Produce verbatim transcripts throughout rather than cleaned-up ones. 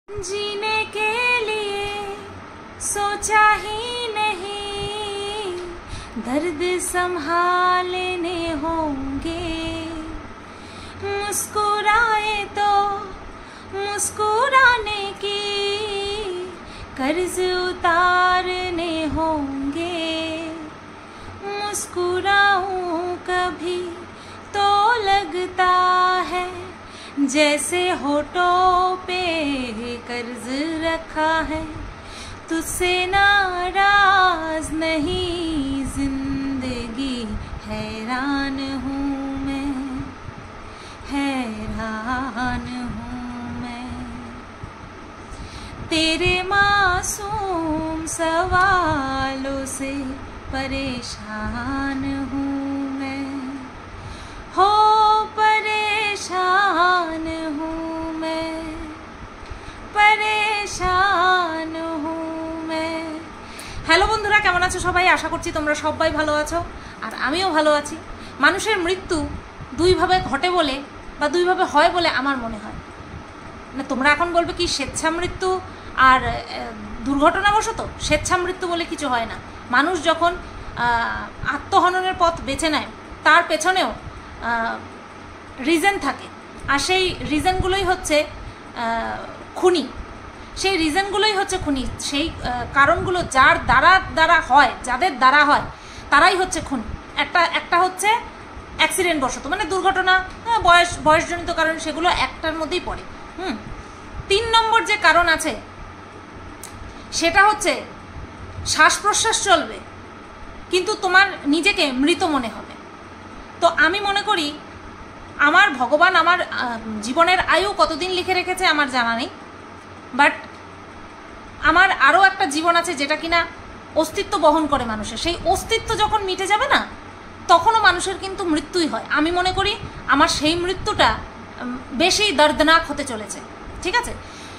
जीने के लिए सोचा ही नहीं, दर्द संभालने होंगे। मुस्कुराए तो मुस्कुराने की कर्ज उतारने होंगे। मुस्कुराऊं कभी तो लगता है जैसे होठों पे कर्ज रखा है। तुझसे नाराज नहीं जिंदगी, हैरान हूँ मैं, हैरान हूँ मैं। तेरे मासूम सवालों से परेशान हूँ मैं, हो परेशान हूँ मैं, परेशान हूँ मैं। হ্যালো বন্ধুরা, কেমন আছো সবাই? আশা করছি তোমরা সবাই ভালো আছো আর আমিও ভালো আছি। মানুষের মৃত্যু দুইভাবে ঘটে বলে বা দুইভাবে হয় বলে আমার মনে হয় না। তোমরা এখন বলবে কি স্বেচ্ছা মৃত্যু আর দুর্ঘটনাবশত? স্বেচ্ছা মৃত্যু বলে কিছু হয় না। মানুষ যখন আত্মহননের পথ বেছে নেয় তার পেছনেও রিজন থাকে, আর সেই রিজনগুলোই হচ্ছে খুনি। সেই রিজনগুলোই হচ্ছে খুনি। সেই কারণগুলো যার দ্বারা দ্বারা হয়, যাদের দ্বারা হয় তারাই হচ্ছে খুনি। একটা একটা হচ্ছে অ্যাক্সিডেন্ট বশত, মানে দুর্ঘটনা, বয়স বয়সজনিত কারণ, সেগুলো একটার মধ্যেই পড়ে। হুম তিন নম্বর যে কারণ আছে সেটা হচ্ছে শ্বাস প্রশ্বাস চলবে কিন্তু তোমার নিজেকে মৃত মনে হবে। তো আমি মনে করি আমার ভগবান আমার জীবনের আয়ু কতদিন লিখে রেখেছে আমার জানা নেই, বাট আমার আরও একটা জীবন আছে যেটা কিনা অস্তিত্ব বহন করে মানুষের। সেই অস্তিত্ব যখন মিটে যাবে না, তখনও মানুষের কিন্তু মৃত্যুই হয়। আমি মনে করি আমার সেই মৃত্যুটা বেশি দর্দনাক হতে চলেছে। ঠিক আছে,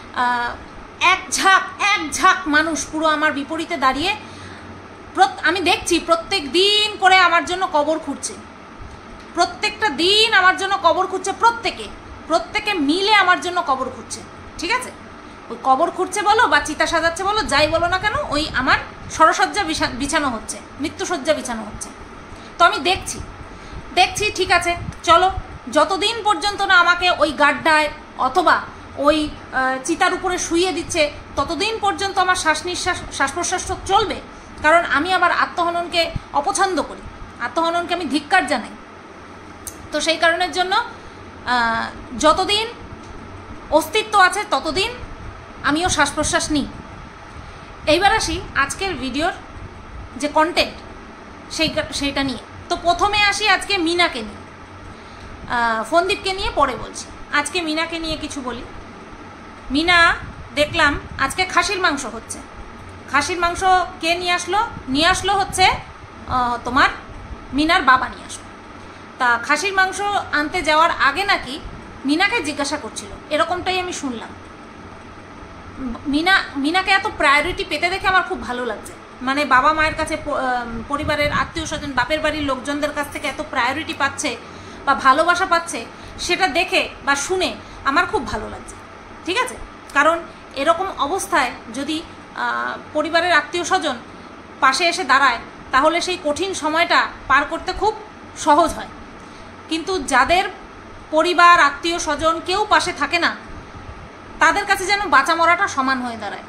এক ঝাঁক এক ঝাঁক মানুষ পুরো আমার বিপরীতে দাঁড়িয়ে আমি দেখছি প্রত্যেক দিন করে আমার জন্য কবর খুঁড়ছে। প্রত্যেকটা দিন আমার জন্য কবর খুঁজছে, প্রত্যেকে প্রত্যেকে মিলে আমার জন্য কবর খুঁজছে। ঠিক আছে, ওই কবর খুঁজছে বলো বা চিতা সাজাচ্ছে বলো, যাই বলো না কেন, ওই আমার সরসজ্জা বিছানো হচ্ছে, মৃত্যুসজ্জা বিছানো হচ্ছে। তো আমি দেখছি দেখছি ঠিক আছে, চলো, যতদিন পর্যন্ত না আমাকে ওই গাড্ডায় অথবা ওই চিতার উপরে শুইয়ে দিচ্ছে ততদিন পর্যন্ত আমার শ্বাস নিঃশ্বাস শ্বাস প্রশ্বাস চলবে। কারণ আমি আবার আত্মহননকে অপছন্দ করি, আত্মহননকে আমি ধিক্কার জানাই। তো সেই কারণের জন্য যতদিন অস্তিত্ব আছে ততদিন আমিও শ্বাস প্রশ্বাস নিই। এইবার আসি আজকের ভিডিওর যে কন্টেন্ট সেই সেইটা নিয়ে। তো প্রথমে আসি আজকে মিনাকে নিয়ে, ফোনদীপকে নিয়ে পরে বলছি। আজকে মিনাকে নিয়ে কিছু বলি। মিনা দেখলাম আজকে খাসির মাংস হচ্ছে। খাসির মাংস কে নিয়ে আসলো? নিয়ে আসলো হচ্ছে তোমার মিনার বাবা নিয়ে আসলো। তা খাসির মাংস আনতে যাওয়ার আগে নাকি মিনাকে জিজ্ঞাসা করছিল, এরকমটাই আমি শুনলাম। মিনা মিনাকে এত প্রায়োরিটি পেতে দেখে আমার খুব ভালো লাগছে। মানে বাবা মায়ের কাছে, পরিবারের আত্মীয় স্বজন, বাপের বাড়ির লোকজনদের কাছ থেকে এত প্রায়োরিটি পাচ্ছে বা ভালোবাসা পাচ্ছে, সেটা দেখে বা শুনে আমার খুব ভালো লাগছে। ঠিক আছে, কারণ এরকম অবস্থায় যদি পরিবারের আত্মীয় স্বজন পাশে এসে দাঁড়ায় তাহলে সেই কঠিন সময়টা পার করতে খুব সহজ হয়। কিন্তু যাদের পরিবার আত্মীয় স্বজন কেউ পাশে থাকে না, তাদের কাছে যেন বাঁচা মরাটা সমান হয়ে দাঁড়ায়।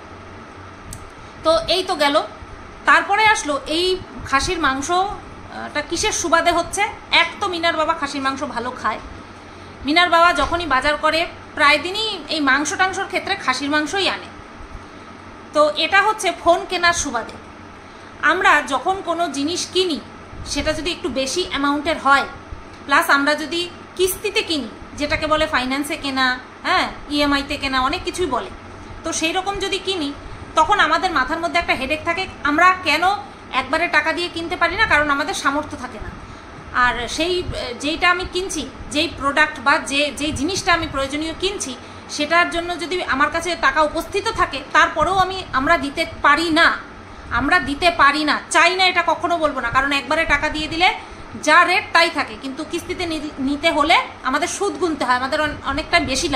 তো এই তো গেল, তারপরে আসলো এই খাসির মাংসটা কিসের সুবাদে হচ্ছে। এক তো মিনার বাবা খাসির মাংস ভালো খায়। মিনার বাবা যখনই বাজার করে প্রায় দিনই এই মাংস টাংসর ক্ষেত্রে খাসির মাংসই আনে। তো এটা হচ্ছে ফোন কেনার সুবাদে। আমরা যখন কোনো জিনিস কিনি সেটা যদি একটু বেশি অ্যামাউন্টের হয়, প্লাস আমরা যদি কিস্তিতে কিনি, যেটাকে বলে ফাইন্যান্সে কেনা, হ্যাঁ ইএমআইতে কেনা, অনেক কিছুই বলে। তো সেই রকম যদি কিনি তখন আমাদের মাথার মধ্যে একটা হেডেক থাকে, আমরা কেন একবারে টাকা দিয়ে কিনতে পারি না, কারণ আমাদের সামর্থ্য থাকে না। আর সেই যেইটা আমি কিনছি, যেই প্রোডাক্ট বা যে যেই জিনিসটা আমি প্রয়োজনীয় কিনছি, সেটার জন্য যদি আমার কাছে টাকা উপস্থিত থাকে তারপরেও আমি আমরা দিতে পারি না, আমরা দিতে পারি না, চাই না, এটা কখনো বলবো না। কারণ একবারে টাকা দিয়ে দিলে যা রেট তাই থাকে, কিন্তু কিস্তিতে নিতে হলে আমাদের সুদ গুনতে হয়, আমাদের অনেকটা বেশি লাগে।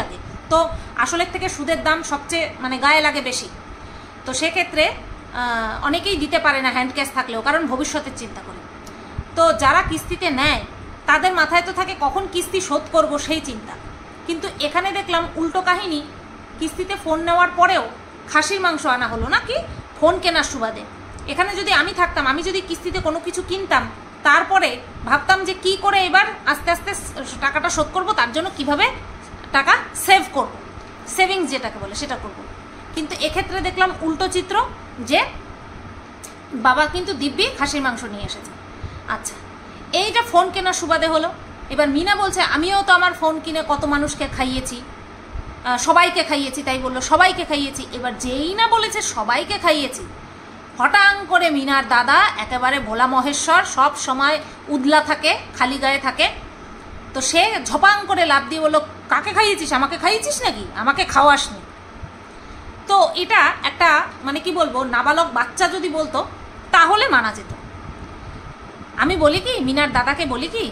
তো আসলের থেকে সুদের দাম সবচেয়ে মানে গায়ে লাগে বেশি। তো সেক্ষেত্রে অনেকেই দিতে পারে না হ্যান্ড ক্যাশ থাকলেও, কারণ ভবিষ্যতের চিন্তা করে। তো যারা কিস্তিতে নেয় তাদের মাথায় তো থাকে কখন কিস্তি শোধ করব সেই চিন্তা। কিন্তু এখানে দেখলাম উল্টো কাহিনী, কিস্তিতে ফোন নেওয়ার পরেও খাসির মাংস আনা হলো নাকি ফোন কেনার সুবাদে। এখানে যদি আমি থাকতাম, আমি যদি কিস্তিতে কোনো কিছু কিনতাম, তারপরে ভাবতাম যে কি করে এবার আস্তে আস্তে টাকাটা শোধ করব, তার জন্য কিভাবে টাকা সেভ করব, সেভিংস যেটাকে বলে সেটা করব। কিন্তু এক্ষেত্রে দেখলাম উল্টো চিত্র, যে বাবা কিন্তু দিব্যি খাসির মাংস নিয়ে এসেছে। আচ্ছা, এইটা ফোন কেনার সুবাদে হলো। এবার মিনা বলছে আমিও তো আমার ফোন কিনে কত মানুষকে খাইয়েছি, সবাইকে খাইয়েছি, তাই বললো সবাইকে খাইয়েছি। এবার যেই না বলেছে সবাইকে খাইয়েছি, হঠাৎ করে মিনার দাদা একেবারে ভোলা মহেশ্বর, সব সময় উদলা থাকে, খালি গায়ে থাকে। তো সে ঝপাং করে লাফ দিয়ে বললো কাকে খাইয়েছিস, আমাকে খাইয়েছিস নাকি, আমাকে খাওয়াসনি। তো এটা একটা মানে কি বলবো, নাবালক বাচ্চা যদি বলতো তাহলে মানা যেত। আমি বলি কি, মিনার দাদাকে বলি কি,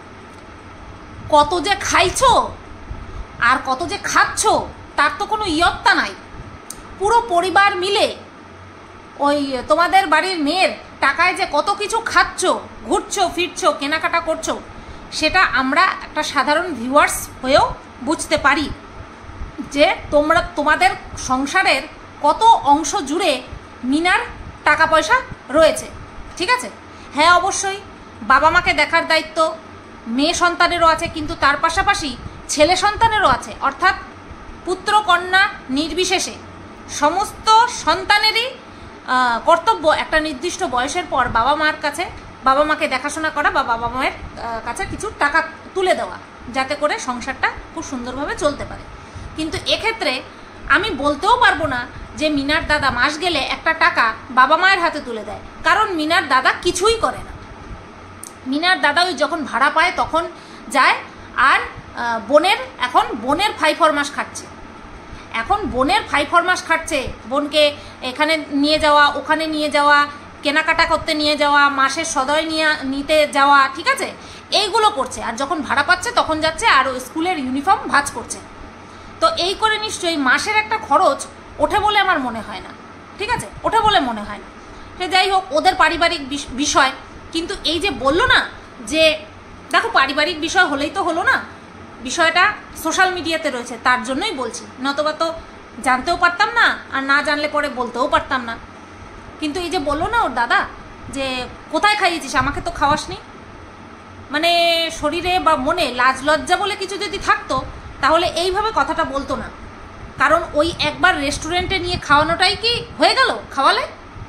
কত যে খাইছো আর কত যে খাচ্ছ তার তো কোনো ইয়ত্তা নাই। পুরো পরিবার মিলে ওই তোমাদের বাড়ির মেয়ের টাকায় যে কত কিছু খাচ্ছ, ঘুরছো ফিরছো, কেনাকাটা করছো, সেটা আমরা একটা সাধারণ ভিউয়ার্স হয়েও বুঝতে পারি যে তোমরা তোমাদের সংসারের কত অংশ জুড়ে মিনার টাকা পয়সা রয়েছে। ঠিক আছে, হ্যাঁ অবশ্যই বাবা মাকে দেখার দায়িত্ব মেয়ে সন্তানেরও আছে, কিন্তু তার পাশাপাশি ছেলে সন্তানেরও আছে। অর্থাৎ পুত্র কন্যা নির্বিশেষে সমস্ত সন্তানেরই কর্তব্য একটা নির্দিষ্ট বয়সের পর বাবা মার কাছে, বাবা মাকে দেখাশোনা করা বা বাবা মায়ের কাছে কিছু টাকা তুলে দেওয়া, যাতে করে সংসারটা খুব সুন্দরভাবে চলতে পারে। কিন্তু এক্ষেত্রে আমি বলতেও পারবো না যে মিনার দাদা মাস গেলে একটা টাকা বাবা মায়ের হাতে তুলে দেয়, কারণ মিনার দাদা কিছুই করে না। মিনার দাদা ওই যখন ভাড়া পায় তখন যায়, আর বোনের এখন বোনের ফাই ফরমাস খাচ্ছে, এখন বোনের ফাই ফরমাস খাচ্ছে, বোনকে এখানে নিয়ে যাওয়া, ওখানে নিয়ে যাওয়া, কেনাকাটা করতে নিয়ে যাওয়া, মাসের সদয় নিয়ে নিতে যাওয়া, ঠিক আছে, এইগুলো করছে। আর যখন ভাড়া পাচ্ছে তখন যাচ্ছে আর স্কুলের ইউনিফর্ম ভাঁজ করছে। তো এই করে নিশ্চয়ই মাসের একটা খরচ ওঠে বলে আমার মনে হয় না। ঠিক আছে, ওঠে বলে মনে হয় না। সে যাই হোক, ওদের পারিবারিক বিষয়। কিন্তু এই যে বললো না যে দেখো পারিবারিক বিষয় হলেই তো হলো না, বিষয়টা সোশ্যাল মিডিয়াতে রয়েছে, তার জন্যই বলছি, নতবা তো জানতেও পারতাম না, আর না জানলে পরে বলতেও পারতাম না। কিন্তু এই যে বললো না ওর দাদা যে কোথায় খাইয়েছিস, আমাকে তো খাওয়াসনি, মানে শরীরে বা মনে লাজ লজ্জা বলে কিছু যদি থাকতো তাহলে এইভাবে কথাটা বলতো না। কারণ ওই একবার রেস্টুরেন্টে নিয়ে খাওয়ানোটাই কি হয়ে গেল, খাওয়ালে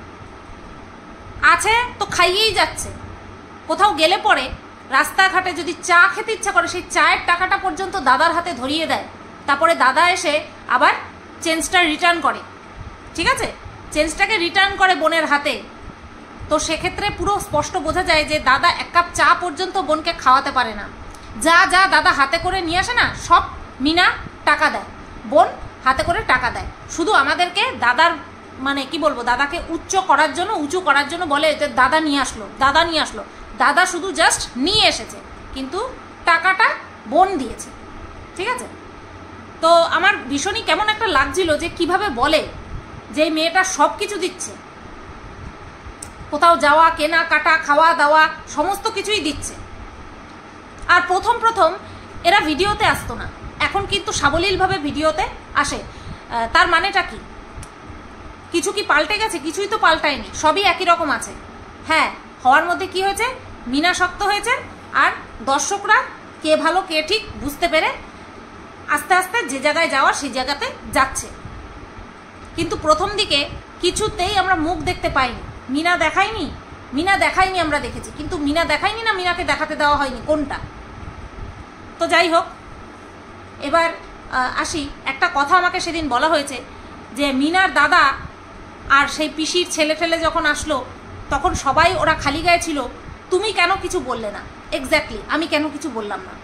আছে তো খাইয়েই যাচ্ছে। কোথাও গেলে পরে রাস্তাঘাটে যদি চা খেতে ইচ্ছা করে, সেই চায়ের টাকাটা পর্যন্ত দাদার হাতে ধরিয়ে দেয়, তারপরে দাদা এসে আবার চেঞ্জটা রিটার্ন করে। ঠিক আছে, চেঞ্জটাকে রিটার্ন করে বোনের হাতে। তো সেক্ষেত্রে পুরো স্পষ্ট বোঝা যায় যে দাদা এক কাপ চা পর্যন্ত বোনকে খাওয়াতে পারে না। যা যা দাদা হাতে করে নিয়ে আসে না, সব মিনা টাকা দেয়, বোন হাতে করে টাকা দেয়। শুধু আমাদেরকে দাদার মানে কি বলবো, দাদাকে উচ্চ করার জন্য, উঁচু করার জন্য বলে দাদা নিয়ে আসলো, দাদা নিয়ে আসলো। দাদা শুধু জাস্ট নিয়ে এসেছে, কিন্তু টাকাটা বোন দিয়েছে। ঠিক আছে, তো আমার ভীষণই কেমন একটা লাগছিল যে কিভাবে বলে যে মেয়েটা সব কিছু দিচ্ছে, কোথাও যাওয়া, কেনাকাটা, খাওয়া দাওয়া সমস্ত কিছুই দিচ্ছে। আর প্রথম প্রথম এরা ভিডিওতে আসতো না, এখন কিন্তু সাবলীলভাবে ভিডিওতে আসে। তার মানেটা কি, কিছু কি পাল্টে গেছে? কিছুই তো পাল্টায়নি, সবই একই রকম আছে। হ্যাঁ, হওয়ার মধ্যে কি হয়েছে, মিনা শক্ত হয়েছে, আর দর্শকরা কে ভালো কে ঠিক বুঝতে পেরে আস্তে আস্তে যে জায়গায় যাওয়া সেই জায়গাতে যাচ্ছে। কিন্তু প্রথম দিকে কিছুতেই আমরা মুখ দেখতে পাইনি, মিনা দেখায়নি, মিনা দেখায়নি আমরা দেখেছি, কিন্তু মিনা দেখায়নি না মিনাকে দেখাতে দেওয়া হয়নি, কোনটা? তো যাই হোক, এবার আসি, একটা কথা আমাকে সেদিন বলা হয়েছে যে মিনার দাদা আর সেই পিসির ছেলে ঠেলে যখন আসলো তখন সবাই ওরা খালি গায়ে ছিল, তুমি কেন কিছু বললে না? এক্স্যাক্টলি, আমি কেন কিছু বললাম না?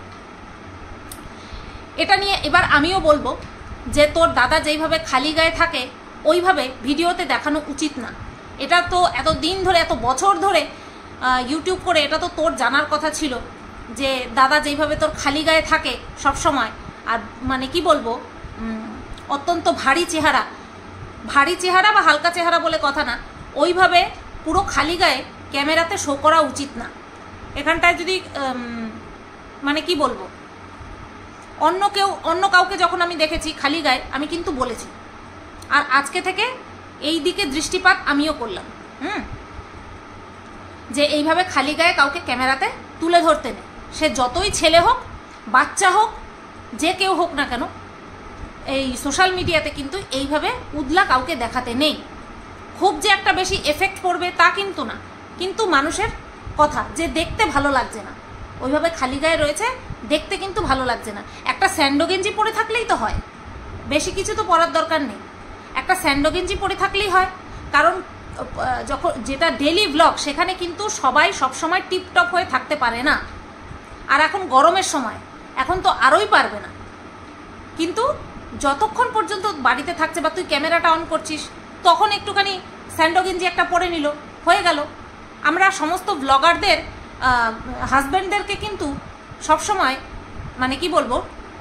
এটা নিয়ে এবার আমিও বলবো যে তোর দাদা যেইভাবে খালি গায়ে থাকে ওইভাবে ভিডিওতে দেখানো উচিত না। এটা তো এত দিন ধরে, এত বছর ধরে ইউটিউব করে এটা তো তোর জানার কথা ছিল যে দাদা যেইভাবে তোর খালি গায়ে থাকে সব সময়, আর মানে কি বলবো, অত্যন্ত ভারী চেহারা, ভারী চেহারা বা হালকা চেহারা বলে কথা না, ওইভাবে পুরো খালি গায়ে ক্যামেরাতে শো করা উচিত না। এখানটায় যদি মানে কি বলবো, অন্য কেউ অন্য কাউকে যখন আমি দেখেছি খালি গায়ে, আমি কিন্তু বলেছি, আর আজকে থেকে এই দিকে দৃষ্টিপাত আমিও করলাম, হুম, যে এইভাবে খালি গায়ে কাউকে ক্যামেরাতে তুলে ধরতে নেই। সে যতই ছেলে হোক, বাচ্চা হোক, যে কেউ হোক না কেন, এই সোশ্যাল মিডিয়াতে কিন্তু এইভাবে উদলা কাউকে দেখাতে নেই। খুব যে একটা বেশি এফেক্ট পড়বে তা কিন্তু না, কিন্তু মানুষের কথা যে দেখতে ভালো লাগছে না, ওইভাবে খালি গায়ে রয়েছে, দেখতে কিন্তু ভালো লাগছে না। একটা স্যান্ডো গেঞ্জি পরে থাকলেই তো হয়, বেশি কিছু তো পরার দরকার নেই, একটা স্যান্ডো গেঞ্জি পরে থাকলেই হয়। কারণ যখন যেটা ডেলি ব্লগ, সেখানে কিন্তু সবাই সবসময় টিপটপ হয়ে থাকতে পারে না, আর এখন গরমের সময়, এখন তো আরোই পারবে না। কিন্তু যতক্ষণ পর্যন্ত বাড়িতে থাকছে বা তুই ক্যামেরাটা অন করছিস, তখন একটুখানি স্যান্ডো গেঞ্জি একটা পরে নিল, হয়ে গেল। আমরা সমস্ত ব্লগারদের হাজব্যান্ডদেরকে কিন্তু সবসময় মানে কি বলবো,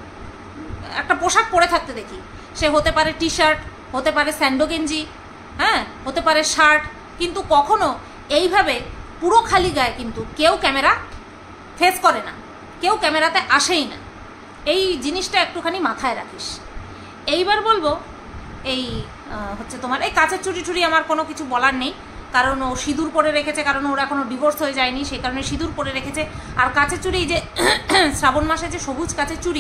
একটা পোশাক পরে থাকতে দেখি। সে হতে পারে টি শার্ট, হতে পারে স্যান্ডো গেঞ্জি, হ্যাঁ, হতে পারে শার্ট, কিন্তু কখনো এইভাবে পুরো খালি গায়ে কিন্তু কেউ ক্যামেরা ফেস করে না, কেউ ক্যামেরাতে আসেই না। এই জিনিসটা একটুখানি মাথায় রাখিস। এইবার বলবো, এই হচ্ছে তোমার এই কাচের চুড়ি টুড়ি আমার কোনো কিছু বলার নেই, কারণ ও সিঁদুর পরে রেখেছে, কারণ ওর এখনও ডিভোর্স হয়ে যায়নি, সেই কারণে সিঁদুর পরে রেখেছে। আর কাচের চুড়ি, যে শ্রাবণ মাসে যে সবুজ কাচের চুড়ি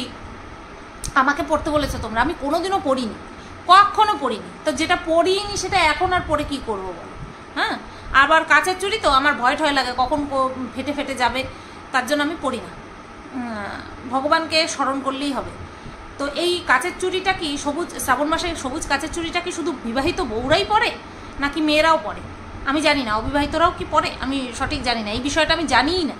আমাকে পরতে বলেছে তোমরা, আমি কোনোদিনও পরিনি, কখনো পরিনি। তো যেটা পরিনি সেটা এখন আর পরে কি করবো বলো? হ্যাঁ, আবার কাচের চুড়ি তো আমার ভয় ঠয় লাগে, কখন ফেটে ফেটে যাবে, তার জন্য আমি পরি না। ভগবানকে স্মরণ করলেই হবে। তো এই কাচের চুড়িটা কি সবুজ, শ্রাবণ মাসে সবুজ কাচের চুড়িটা কি শুধু বিবাহিত বউরাই পরে নাকি মেয়েরাও পরে আমি জানি না, অবিবাহিতরাও কি পরে আমি সঠিক জানি না, এই বিষয়টা আমি জানিই না।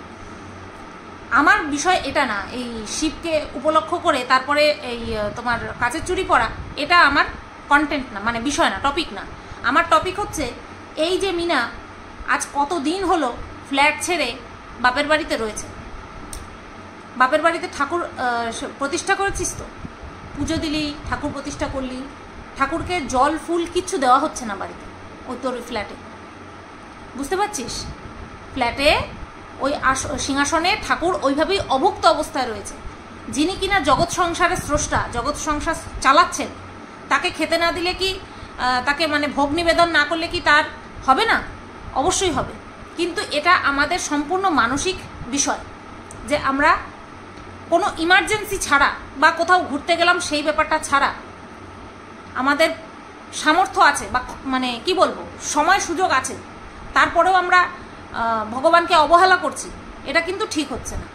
আমার বিষয় এটা না, এই শিবকে উপলক্ষ করে তারপরে এই তোমার কাচের চুড়ি পরা, এটা আমার কন্টেন্ট না, মানে বিষয় না, টপিক না। আমার টপিক হচ্ছে এই যে মিনা আজ কত দিন হলো ফ্ল্যাট ছেড়ে বাপের বাড়িতে রয়েছে। বাপের বাড়িতে ঠাকুর প্রতিষ্ঠা করেছিস তো, পুজো দিলি, ঠাকুর প্রতিষ্ঠা করলি, ঠাকুরকে জল ফুল কিচ্ছু দেওয়া হচ্ছে না বাড়িতে, ওই তোর ফ্ল্যাটে, বুঝতে পারছিস? ফ্ল্যাটে ওই সিংহাসনে ঠাকুর ওইভাবেই অভুক্ত অবস্থায় রয়েছে। যিনি কিনা জগৎ সংসারের স্রষ্টা, জগৎ সংসার চালাচ্ছেন, তাকে খেতে না দিলে কি, তাকে মানে ভোগ নিবেদন না করলে কি তার হবে না? অবশ্যই হবে। কিন্তু এটা আমাদের সম্পূর্ণ মানসিক বিষয়, যে আমরা কোনো ইমার্জেন্সি ছাড়া বা কোথাও ঘুরতে গেলাম সেই ব্যাপারটা ছাড়া আমাদের সামর্থ্য আছে বা মানে কি বলবো, সময় সুযোগ আছে, তারপরেও আমরা ভগবানকে অবহেলা করছি, এটা কিন্তু ঠিক হচ্ছে না।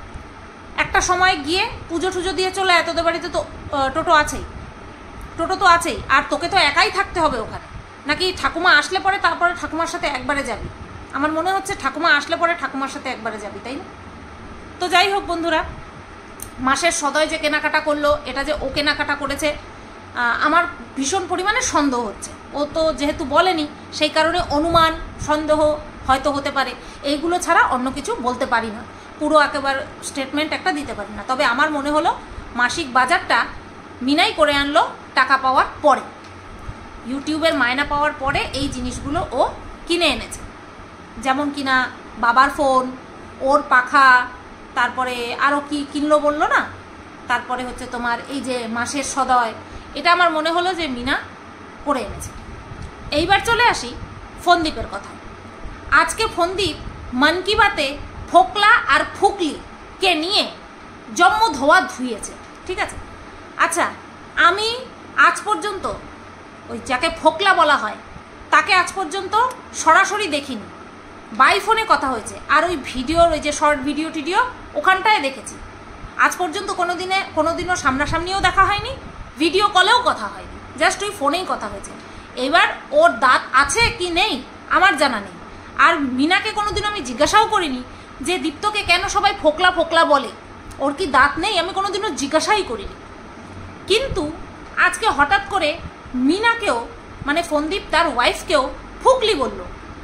একটা সময় গিয়ে পুজো টুজো দিয়ে চলে, তোদের বাড়িতে তো টোটো আছেই, টোটো তো আছেই, আর তোকে তো একাই থাকতে হবে ওখানে, নাকি ঠাকুমা আসলে পরে তারপরে ঠাকুমার সাথে একবারে যাবি? আমার মনে হচ্ছে ঠাকুমা আসলে পরে ঠাকুমার সাথে একবারে যাবি, তাই না? তো যাই হোক বন্ধুরা, মাসের সদয় যে কেনাকাটা করলো, এটা যে ও কেনাকাটা করেছে, আমার ভীষণ পরিমাণে সন্দেহ হচ্ছে। ও তো যেহেতু বলেনি, সেই কারণে অনুমান, সন্দেহ হয়তো হতে পারে, এইগুলো ছাড়া অন্য কিছু বলতে পারি না, পুরো একেবারে স্টেটমেন্ট একটা দিতে পারি না। তবে আমার মনে হলো মাসিক বাজারটা মিনাই করে আনলো টাকা পাওয়ার পরে, ইউটিউবের মায়না পাওয়ার পরে এই জিনিসগুলো ও কিনে এনেছে। যেমন কিনা বাবার ফোন, ওর পাখা, তারপরে আরও কি কিনলো বললো না, তারপরে হচ্ছে তোমার এই যে মাসের সদয়, এটা আমার মনে হলো যে মিনা করে এনেছে। এইবার চলে আসি ফন্দীপের কথায়। আজকে ফন্দীপ মন কি বাতে ফোকলা আর ফুকলিকে নিয়ে জম্ম ধোয়া ধুইয়েছে, ঠিক আছে? আচ্ছা, আমি আজ পর্যন্ত ওই যাকে ফোকলা বলা হয় তাকে আজ পর্যন্ত সরাসরি দেখিনি, বাই ফোনে কথা হয়েছে, আর ওই ভিডিওর ওই যে শর্ট ভিডিও টিডিও ওখানটায় দেখেছি। আজ পর্যন্ত কোনো দিনে কোনো দিনও সামনাসামনিও দেখা হয়নি, ভিডিও কলেও কথা হয়নি, জাস্ট ওই ফোনেই কথা হয়েছে। এবার ওর দাঁত আছে কি নেই আমার জানা নেই। আর মিনাকে কোনোদিনও আমি জিজ্ঞাসাও করিনি যে দীপ্তকে কেন সবাই ফোকলা ফোকলা বলে, ওর কি দাঁত নেই, আমি কোনোদিনও জিজ্ঞাসাই করিনি। কিন্তু আজকে হঠাৎ করে মিনাকেও, মানে ফন্দীপ তার ওয়াইফকেও ফুকলি বলল।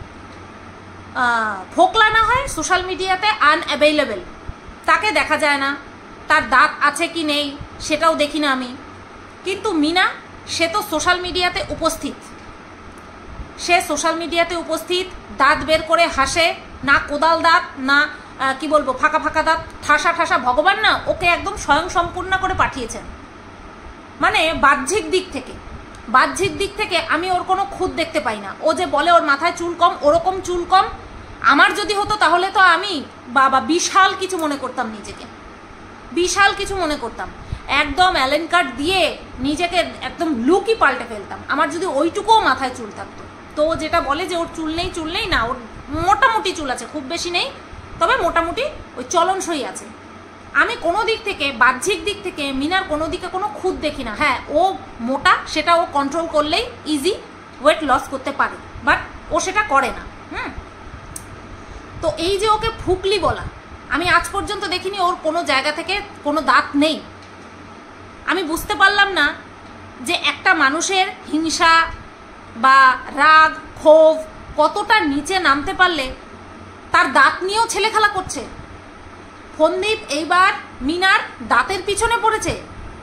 ফোকলা না হয় সোশ্যাল মিডিয়াতে আনঅ্যাভেলেবেল, তাকে দেখা যায় না, তার দাঁত আছে কি নেই সেটাও দেখি না আমি, কিন্তু মিনা সে তো সোশ্যাল মিডিয়াতে উপস্থিত, সে সোশ্যাল মিডিয়াতে উপস্থিত, দাঁত বের করে হাসে, না কোদাল দাঁত, না কি বলবো ফাঁকা ফাঁকা দাঁত, ঠাসা ঠাসা। ভগবান না ওকে একদম স্বয়ং সম্পূর্ণ করে পাঠিয়েছেন। মানে বাহ্যিক দিক থেকে বাহ্যিক দিক থেকে আমি ওর কোনো খুঁত দেখতে পাই না। ও যে বলে ওর মাথায় চুল কম, ওরকম চুল কম আমার যদি হতো তাহলে তো আমি বাবা বিশাল কিছু মনে করতাম, নিজেকে বিশাল কিছু মনে করতাম, একদম অ্যালেন কাট দিয়ে নিজেকে একদম লুকই পাল্টে ফেলতাম আমার যদি ওইটুকুও মাথায় চুল থাকতো। তো যেটা বলে যে ওর চুল নেই, চুল নেই না, ওর মোটামুটি চুল আছে, খুব বেশি নেই, তবে মোটামুটি ওই চলনসই আছে। আমি কোনো দিক থেকে বাহ্যিক দিক থেকে মিনার কোনো দিকে কোনো খুঁত দেখি না। হ্যাঁ ও মোটা, সেটা ও কন্ট্রোল করলেই ইজি ওয়েট লস করতে পারে, বাট ও সেটা করে না। হুম তো এই যে ওকে ফুকলি বলা, আমি আজ পর্যন্ত দেখিনি ওর কোনো জায়গা থেকে কোনো দাঁত নেই। আমি বুঝতে পারলাম না যে একটা মানুষের হিংসা বা রাগ ক্ষোভ কতটা নিচে নামতে পারলে তার দাঁত নিয়েও ছেলে খেলা করছে। ফন্দীপ এইবার মিনার দাঁতের পিছনে পড়েছে।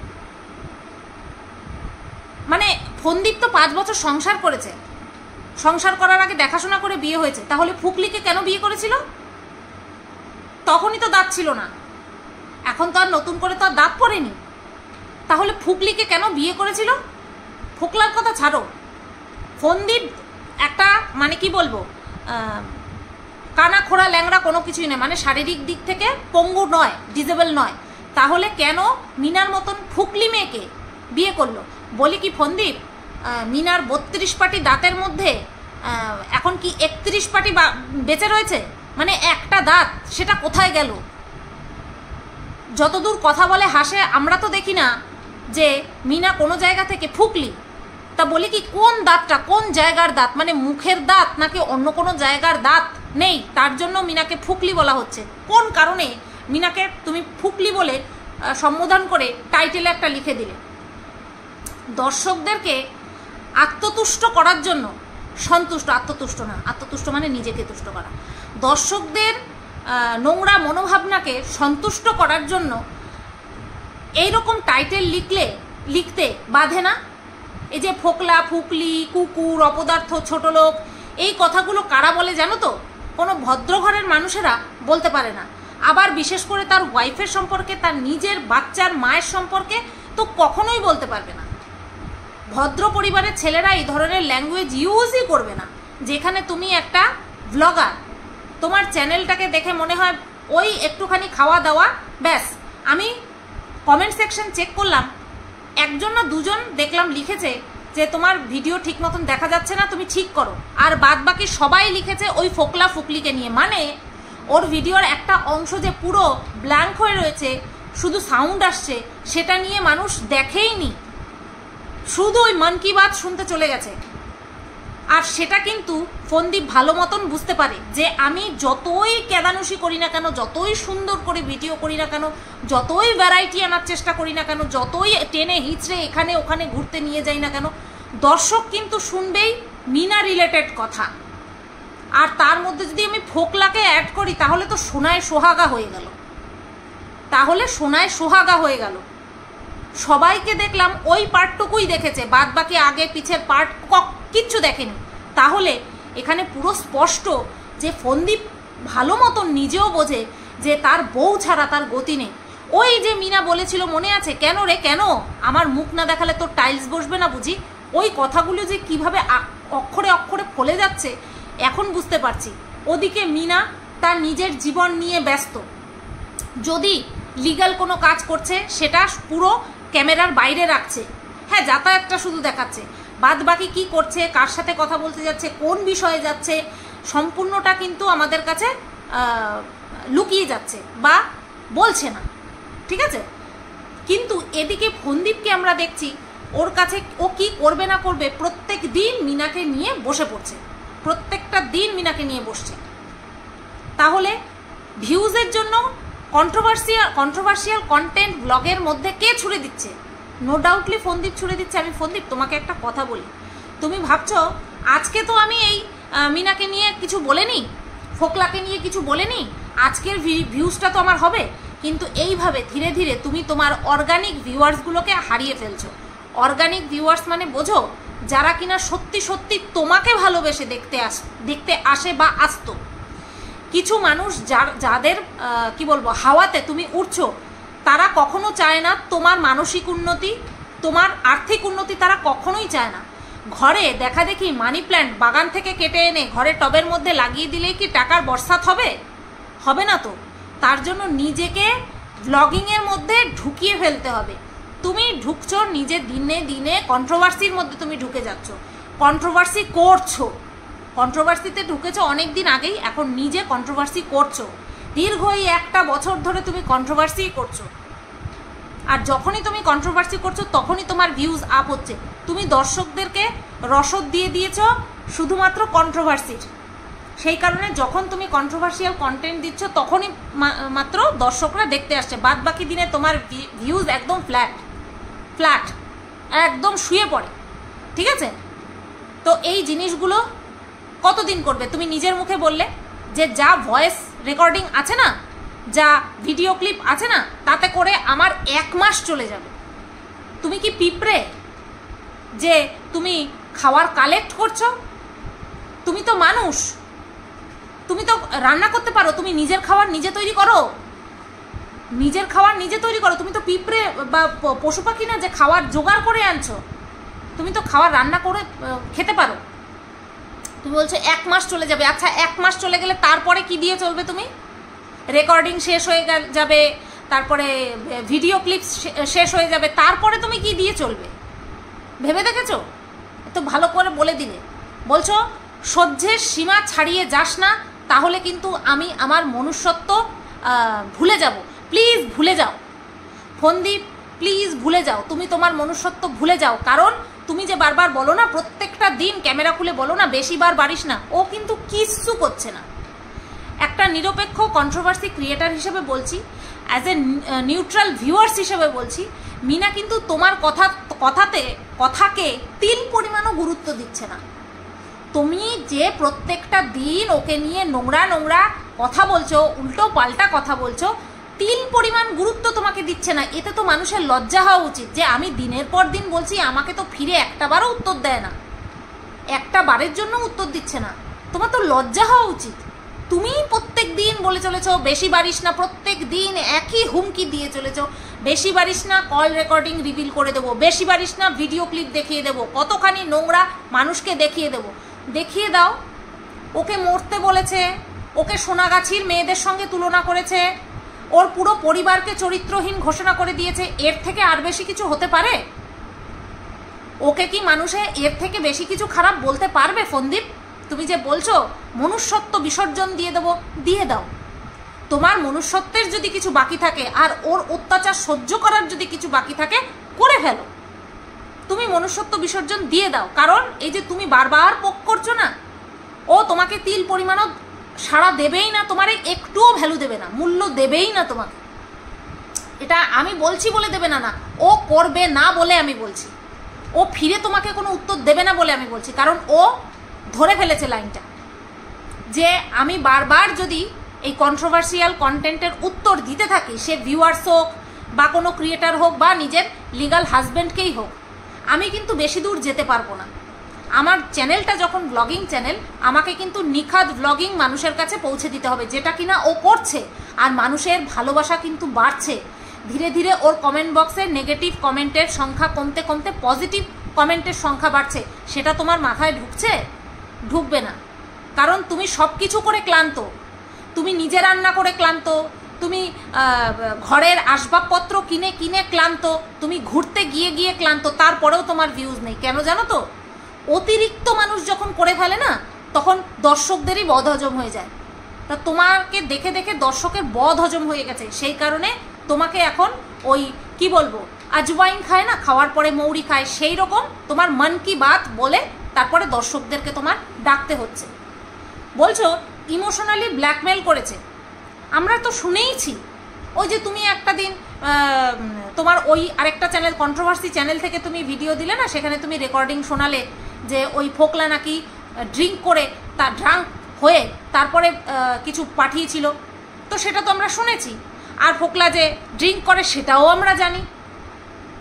মানে ফন্দীপ তো পাঁচ বছর সংসার করেছে, সংসার করার আগে দেখাশোনা করে বিয়ে হয়েছে, তাহলে ফুকলিকে কেন বিয়ে করেছিল? তখনই তো দাঁত ছিল না, এখন তো আর নতুন করে তো আর দাঁত পড়েনি, তাহলে ফুকলিকে কেন বিয়ে করেছিল? ফোকলার কথা ছাড়ো, ফন্দীপ একটা মানে কি বলবো কানা খোড়া ল্যাংড়া কোনো কিছুই নয়, মানে শারীরিক দিক থেকে পঙ্গু নয়, ডিজেবল নয়, তাহলে কেন মিনার মতন ফুকলি মেয়েকে বিয়ে করলো? বলি কি ফন্দীপ, মিনার বত্রিশ পাটি দাঁতের মধ্যে এখন কি একত্রিশ পাটি বেঁচে রয়েছে? মানে একটা দাঁত সেটা কোথায় গেল? যতদূর কথা বলে হাসে, আমরা তো দেখি না যে মিনা কোনো জায়গা থেকে ফুকলি। তা বলি কি কোন দাঁতটা, কোন জায়গার দাঁত, মানে মুখের দাঁত নাকি অন্য কোনো জায়গার দাঁত নেই, তার জন্য মিনাকে ফুকলি বলা হচ্ছে? কোন কারণে মিনাকে তুমি ফুকলি বলে সম্বোধন করে টাইটেলে একটা লিখে দিলে? দর্শকদেরকে আত্মতুষ্ট করার জন্য, সন্তুষ্ট, আত্মতুষ্ট না, আত্মতুষ্ট মানে নিজেকে তুষ্ট করা, দর্শকদের নোংরা মনোভাবনাকে সন্তুষ্ট করার জন্য এইরকম টাইটেল লিখলে লিখতে বাধে না? এই যে ফোকলা, ফুকলি, কুকুর, অপদার্থ, ছোট লোক, এই কথাগুলো কারা বলে জানো তো? কোনো ভদ্রঘরের মানুষেরা বলতে পারে না। আবার বিশেষ করে তার ওয়াইফের সম্পর্কে, তার নিজের বাচ্চার মায়ের সম্পর্কে তো কখনোই বলতে পারবে না। ভদ্র পরিবারের ছেলেরা এই ধরনের ল্যাঙ্গুয়েজ ইউজই করবে না। যেখানে তুমি একটা ব্লগার, তোমার চ্যানেলটাকে দেখে মনে হয় ওই একটুখানি খাওয়া দাওয়া ব্যাস। আমি কমেন্ট সেকশন চেক করলাম, একজন না দুজন দেখলাম লিখেছে যে তোমার ভিডিও ঠিক মতন দেখা যাচ্ছে না, তুমি ঠিক করো, আর বাদ বাকি সবাই লিখেছে ওই ফোকলা ফুকলিকে নিয়ে। মানে ওর ভিডিওর একটা অংশ যে পুরো ব্ল্যাঙ্ক হয়ে রয়েছে, শুধু সাউন্ড আসছে, সেটা নিয়ে মানুষ দেখেইনি, শুধু ওই মন কি বাত শুনতে চলে গেছে। আর সেটা কিন্তু ফন্দীপ ভালো মতন বুঝতে পারে যে আমি যতই কেদানুষি করি না কেন, যতই সুন্দর করে ভিডিও করি না কেন, যতই ভ্যারাইটি আনার চেষ্টা করি না কেন, যতই টেনে হিচড়ে এখানে ওখানে ঘুরতে নিয়ে যাই না কেন, দর্শক কিন্তু শুনবেই মিনা রিলেটেড কথা। আর তার মধ্যে যদি আমি ফোকলাকে অ্যাড করি তাহলে তো সোনায় সোহাগা হয়ে গেল, তাহলে সোনায় সোহাগা হয়ে গেল। সবাইকে দেখলাম ওই পার্টটুকুই দেখেছে, বাদ বাকি আগে পিছের পার্ট কিচ্ছু দেখেনি। তাহলে এখানে পুরো স্পষ্ট যে ফন্দীপ ভালো মতন নিজেও বোঝে যে তার বউ ছাড়া তার গতি নেই। ওই যে মিনা বলেছিল মনে আছে, কেন রে কেন আমার মুখ না দেখালে তোর টাইলস বসবে না বুঝি, ওই কথাগুলো যে কিভাবে অক্ষরে অক্ষরে ফলে যাচ্ছে এখন বুঝতে পারছি। ওদিকে মিনা তার নিজের জীবন নিয়ে ব্যস্ত, যদি লিগ্যাল কোনো কাজ করছে সেটা পুরো ক্যামেরার বাইরে রাখছে, হ্যাঁ যাতায়াতটা শুধু দেখাচ্ছে, বাদ বাকি কী করছে, কার সাথে কথা বলতে যাচ্ছে, কোন বিষয়ে যাচ্ছে, সম্পূর্ণটা কিন্তু আমাদের কাছে লুকিয়ে যাচ্ছে বা বলছে না, ঠিক আছে। কিন্তু এদিকে ফন্দীপকে আমরা দেখছি ওর কাছে ও কি করবে না করবে প্রত্যেক দিন মিনাকে নিয়ে বসে পড়ছে, প্রত্যেকটা দিন মিনাকে নিয়ে বসছে। তাহলে ভিউজের জন্য কন্ট্রোভার্সিয়াল কন্ট্রোভার্সিয়াল কন্টেন্ট ব্লগের মধ্যে কে ছুড়ে দিচ্ছে? নো ডাউটলি ফন্দীপ ছুড়ে দিচ্ছে। আমি ফন্দীপ তোমাকে একটা কথা বলি, তুমি ভাবছো আজকে তো আমি এই মিনাকে নিয়ে কিছু বলিনি, ফোকলাকে নিয়ে কিছু বলিনি, আজকের ভিউজটা তো আমার হবে, কিন্তু এইভাবে ধীরে ধীরে তুমি তোমার অর্গানিক ভিউয়ার্সগুলোকে হারিয়ে ফেলছো। অর্গানিক ভিউয়ার্স মানে বোঝো যারা কিনা সত্যি সত্যি তোমাকে ভালোবেসে দেখতে আস দেখতে আসে বা আসতো। কিছু মানুষ যার যাদের কি বলবো হাওয়াতে তুমি উঠছো, তারা কখনো চায় না তোমার মানসিক উন্নতি, তোমার আর্থিক উন্নতি তারা কখনোই চায় না। ঘরে দেখা দেখি মানি প্ল্যান্ট বাগান থেকে কেটে এনে ঘরে টবের মধ্যে লাগিয়ে দিলেই কি টাকার বর্ষাত হবে? হবে না তো। তার জন্য নিজেকে ব্লগিংয়ের মধ্যে ঢুকিয়ে ফেলতে হবে। তুমি ঢুকছো নিজে দিনে দিনে কন্ট্রোভার্সির মধ্যে, তুমি ঢুকে যাচ্ছ, কন্ট্রোভার্সি করছো, কন্ট্রোভার্সিতে ঢুকেছো অনেক দিন আগেই, এখন নিজে কন্ট্রোভার্সি করছো। দীর্ঘ এই একটা বছর ধরে তুমি কন্ট্রোভার্সি করছো, আর যখনই তুমি কন্ট্রোভার্সি করছো তখনই তোমার ভিউজ আপ হচ্ছে। তুমি দর্শকদেরকে রসদ দিয়ে দিয়েছো শুধুমাত্র কন্ট্রোভার্সির, সেই কারণে যখন তুমি কন্ট্রোভার্সিয়াল কন্টেন্ট দিচ্ছ তখনই মাত্র দর্শকরা দেখতে আসছে। বাদ বাকি দিনে তোমার ভিউজ একদম ফ্ল্যাট ফ্ল্যাট একদম শুয়ে পড়ে, ঠিক আছে? তো এই জিনিসগুলো কতদিন করবে? তুমি নিজের মুখে বললে যে যা ভয়েস রেকর্ডিং আছে না, যা ভিডিও ক্লিপ আছে না, তাতে করে আমার এক মাস চলে যাবে। তুমি কি পিঁপড়ে যে তুমি খাবার কালেক্ট করছো? তুমি তো মানুষ, তুমি তো রান্না করতে পারো, তুমি নিজের খাবার নিজে তৈরি করো, নিজের খাবার নিজে তৈরি করো। তুমি তো পিঁপড়ে বা পশু পাখি না যে খাবার জোগাড় করে আনছো, তুমি তো খাবার রান্না করে খেতে পারো। তুমি বলছো এক মাস চলে যাবে। আচ্ছা, এক মাস চলে গেলে তারপরে কি দিয়ে চলবে? তুমি রেকর্ডিং শেষ হয়ে যাবে, তারপরে ভিডিও ক্লিপ শেষ হয়ে যাবে, তারপরে তুমি কি দিয়ে চলবে? ভেবে দেখেছো? তো ভালো করে বলে দিলে। বলছো সহ্যের সীমা ছাড়িয়ে যাস না, তাহলে কিন্তু আমি আমার মনুষ্যত্ব ভুলে যাব। প্লিজ ভুলে যাও ফন্দীপ, প্লিজ ভুলে যাও, তুমি তোমার মনুষ্যত্ব ভুলে যাও। কারণ তুমি যে বারবার বলো না, প্রত্যেকটা দিন ক্যামেরা খুলে বলো না বেশিবার বাড়িস না, ও কিন্তু কিচ্ছু করছে না। একটা নিরপেক্ষ কন্ট্রোভার্সি ক্রিয়েটার হিসেবে বলছি, অ্যাজ এ নিউট্রাল ভিউয়ার্স হিসেবে বলছি, মিনা কিন্তু তোমার কথা কথাতে কথাকে তিল পরিমাণও গুরুত্ব দিচ্ছে না। তুমি যে প্রত্যেকটা দিন ওকে নিয়ে নোংরা নোংরা কথা বলছো, উল্টো পাল্টা কথা বলছো, তিল পরিমাণ গুরুত্ব তোমাকে দিচ্ছে না। এতে তো মানুষের লজ্জা হওয়া উচিত যে আমি দিনের পর দিন বলছি, আমাকে তো ফিরে একটা বারও উত্তর দেয় না, একটা বারের জন্য উত্তর দিচ্ছে না। তোমার তো লজ্জা হওয়া উচিত। তুমি প্রত্যেক দিন বলে চলেছো বেশি বাড়িস না, প্রত্যেক দিন একই হুমকি দিয়ে চলেছো, বেশি বাড়িস না কল রেকর্ডিং রিভিল করে দেবো, বেশি বাড়িস না ভিডিও ক্লিপ দেখিয়ে দেবো, কতখানি নোংরা মানুষকে দেখিয়ে দেবো। দেখিয়ে দাও। ওকে মরতে বলেছে, ওকে সোনাগাছির মেয়েদের সঙ্গে তুলনা করেছে, ওর পুরো পরিবারকে চরিত্রহীন ঘোষণা করে দিয়েছে। এর থেকে আর বেশি কিছু হতে পারে? ওকে কি মানুষে এর থেকে বেশি কিছু খারাপ বলতে পারবে? ফন্দীপ, তুমি যে বলছো মনুষ্যত্ব বিসর্জন দিয়ে দেবো, দিয়ে দাও। তোমার মনুষ্যত্বের যদি কিছু বাকি থাকে আর ওর অত্যাচার সহ্য করার যদি কিছু বাকি থাকে, করে ফেলো। তুমি মনুষ্যত্ব বিসর্জন দিয়ে দাও। কারণ এই যে তুমি বারবার পোক করছো না, ও তোমাকে তিল পরিমাণও সাড়া দেবেই না, তোমার একটুও ভ্যালু দেবে না, মূল্য দেবেই না তোমাকে। এটা আমি বলছি বলে দেবে না, না ও করবে না বলে আমি বলছি, ও ফিরে তোমাকে কোনো উত্তর দেবে না বলে আমি বলছি। কারণ ও ধরে ফেলেছে লাইনটা, যে আমি বারবার যদি এই কন্ট্রোভার্সিয়াল কন্টেন্টের উত্তর দিতে থাকি, সে ভিউয়ার্স হোক বা কোনো ক্রিয়েটার হোক বা নিজের লিগাল হাজব্যান্ডকেই হোক, আমি কিন্তু বেশি দূর যেতে পারবো না। আমার চ্যানেলটা যখন ব্লগিং চ্যানেল, আমাকে কিন্তু নিখাদ ব্লগিং মানুষের কাছে পৌঁছে দিতে হবে, যেটা কিনা ও করছে। আর মানুষের ভালোবাসা কিন্তু বাড়ছে ধীরে ধীরে। ওর কমেন্ট বক্সে নেগেটিভ কমেন্টের সংখ্যা কমতে কমতে পজিটিভ কমেন্টের সংখ্যা বাড়ছে। সেটা তোমার মাথায় ঢুকছে? ঢুকবে না। কারণ তুমি সব কিছু করে ক্লান্ত, তুমি নিজে রান্না করে ক্লান্ত, তুমি ঘরের আসবাবপত্র কিনে কিনে ক্লান্ত, তুমি ঘুরতে গিয়ে গিয়ে ক্লান্ত, তারপরেও তোমার ভিউজ নেই। কেন জানো তো? অতিরিক্ত মানুষ যখন করে ফেলে না, তখন দর্শকদেরই বদ হজম হয়ে যায়। তা তোমাকে দেখে দেখে দর্শকের বদ হজম হয়ে গেছে, সেই কারণে তোমাকে এখন ওই কি বলবো, আজওয়াইন খায় না, খাওয়ার পরে মৌরি খায়, সেই রকম তোমার মন কি বাত বলে তারপরে দর্শকদেরকে তোমার ডাকতে হচ্ছে। বলছো ইমোশনালি ব্ল্যাকমেল করেছে, আমরা তো শুনেইছি। ওই যে তুমি একটা দিন তোমার ওই আরেকটা চ্যানেল কন্ট্রোভার্সি চ্যানেল থেকে তুমি ভিডিও দিলে না, সেখানে তুমি রেকর্ডিং শোনালে যে ওই ফোকলা নাকি ড্রিঙ্ক করে, তা ড্রাঙ্ক হয়ে তারপরে কিছু পাঠিয়েছিল, তো সেটা তো আমরা শুনেছি। আর ফোকলা যে ড্রিঙ্ক করে সেটাও আমরা জানি।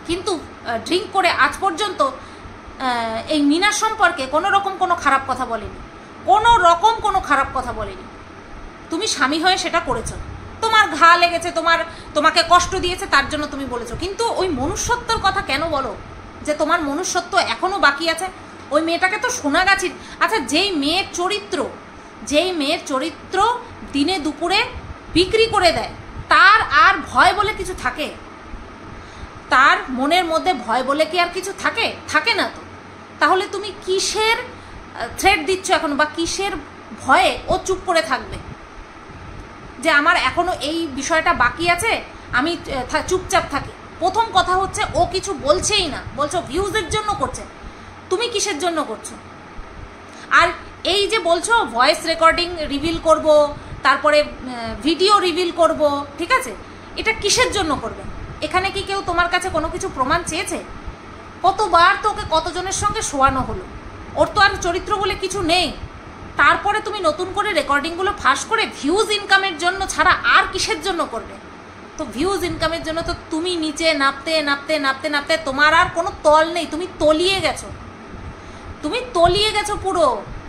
কিন্তু ড্রিঙ্ক করে আজ পর্যন্ত এই মিনার সম্পর্কে কোনো রকম কোনো খারাপ কথা বলেনি, কোনো রকম কোনো খারাপ কথা বলেনি। তুমি স্বামী হয়ে সেটা করেছো, তোমার ঘা লেগেছে, তোমার তোমাকে কষ্ট দিয়েছে, তার জন্য তুমি বলেছো। কিন্তু ওই মনুষ্যত্বর কথা কেন বলো যে তোমার মনুষ্যত্ব এখনও বাকি আছে? ওই মেয়েটাকে তো সোনাগাছির, আচ্ছা যেই মেয়ের চরিত্র, যেই মেয়ের চরিত্র দিনে দুপুরে বিক্রি করে দেয়, তার আর ভয় বলে কিছু থাকে? তার মনের মধ্যে ভয় বলে কি আর কিছু থাকে? থাকে না তো। তাহলে তুমি কিসের থ্রেট দিচ্ছ এখন, বা কিসের ভয়ে ও চুপ করে থাকবে যে আমার এখনো এই বিষয়টা বাকি আছে, আমি চুপচাপ থাকি? প্রথম কথা হচ্ছে ও কিছু বলছেই না, বলছো ভিউজের জন্য করছে। তুমি কিসের জন্য করছো? আর এই যে বলছো ভয়েস রেকর্ডিং রিভিল করব, তারপরে ভিডিও রিভিল করব, ঠিক আছে, এটা কিসের জন্য করবে? এখানে কি কেউ তোমার কাছে কোনো কিছু প্রমাণ চেয়েছে? কতবার তোকে কতজনের সঙ্গে শোয়ানো হলো, ওর তো আর চরিত্র বলে কিছু নেই। তারপরে তুমি নতুন করে রেকর্ডিংগুলো ফাঁস করে ভিউজ ইনকামের জন্য ছাড়া আর কিসের জন্য করবে? তো ভিউজ ইনকামের জন্য তো তুমি নিচে নাপতে নাপতে নাপতে নাপতে তোমার আর কোনো তল নেই, তুমি তলিয়ে গেছো, তুমি তলিয়ে গেছো পুরো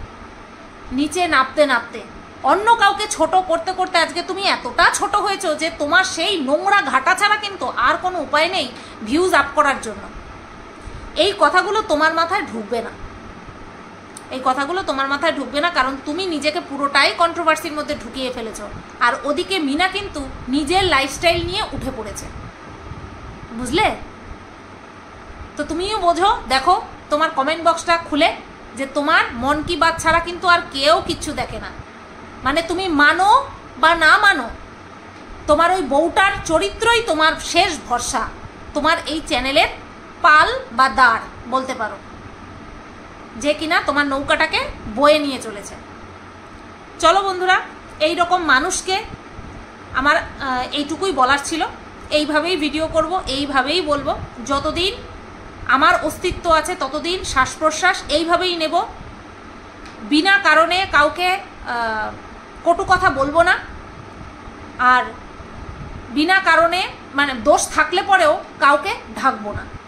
নিচে নাপতে নাপতে। অন্য কাউকে ছোট করতে করতে আজকে তুমি এতটা ছোট হয়েছো যে তোমার সেই নোংরা ঘাটা ছাড়া কিন্তু আর কোনো উপায় নেই ভিউজ আপ করার জন্য। এই কথাগুলো তোমার মাথায় ঢুকবে না, এই কথাগুলো তোমার মাথায় ঢুকবে না, কারণ তুমি নিজেকে পুরোটাই কন্ট্রোভার্সির মধ্যে ঢুকিয়ে ফেলেছো। আর ওদিকে মিনা কিন্তু নিজের লাইফস্টাইল নিয়ে উঠে পড়েছে, বুঝলে? তো তুমিও বোঝো, দেখো তোমার কমেন্ট বক্সটা খুলে, যে তোমার মন কি বাত ছাড়া কিন্তু আর কেউ কিচ্ছু দেখে না। মানে তুমি মানো বা না মানো, তোমার ওই বউটার চরিত্রই তোমার শেষ ভরসা, তোমার এই চ্যানেলের পাল বা দাঁড় বলতে পারো, যে কিনা তোমার নৌকাটাকে বয়ে নিয়ে চলেছে। চলো বন্ধুরা, এই রকম মানুষকে আমার এইটুকুই বলার ছিল। এইভাবেই ভিডিও করব, এইভাবেই বলবো, যতদিন আমার অস্তিত্ব আছে ততদিন শ্বাস প্রশ্বাস এইভাবেই নেব। বিনা কারণে কাউকে কটু কথা বলবো না, আর বিনা কারণে মানে দোষ থাকলে পরেও কাউকে ঢাকবো না।